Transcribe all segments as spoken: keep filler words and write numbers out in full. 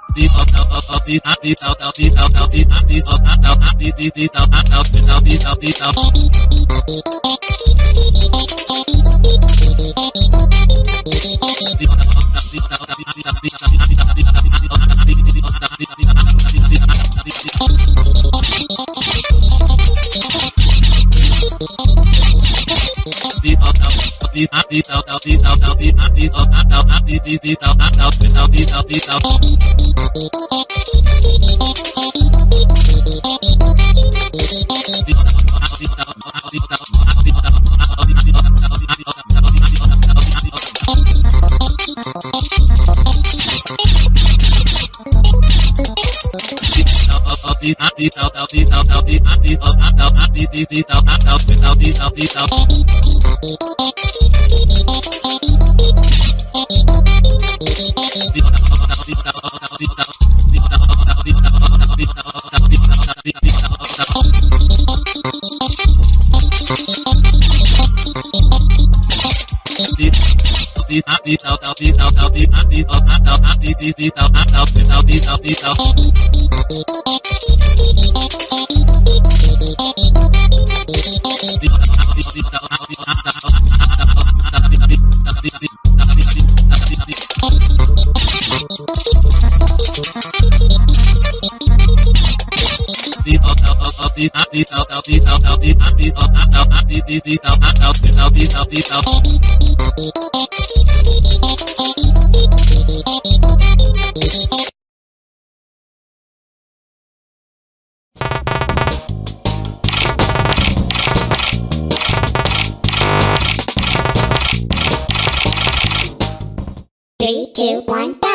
Three, two, one, go!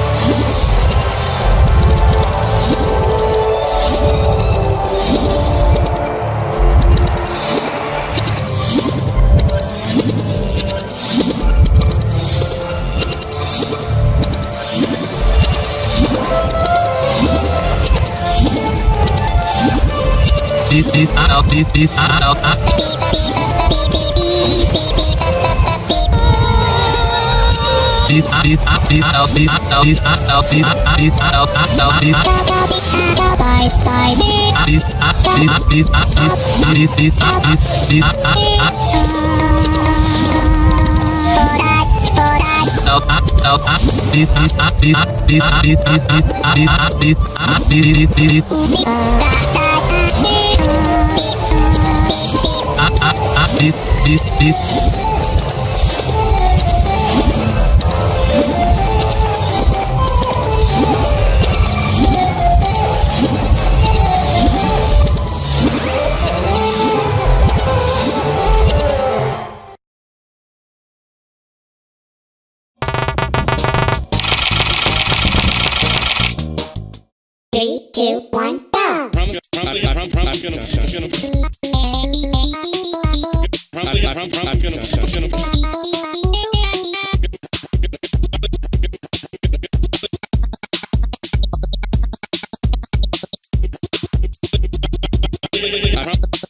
Beep beep out beep beep out Beep beep beep beep beep beep beep beep beep beep out beep out beep out beep beep out out beep Bye bye beep beep beep beep beep beep beep out out out beep beep beep beep beep beep beep beep beep up up up beep beep beep Three, two, one, go! I'm gonna, I'm gonna, I'm gonna, I'm gonna, I'm gonna, I'm gonna, I'm gonna, I'm gonna,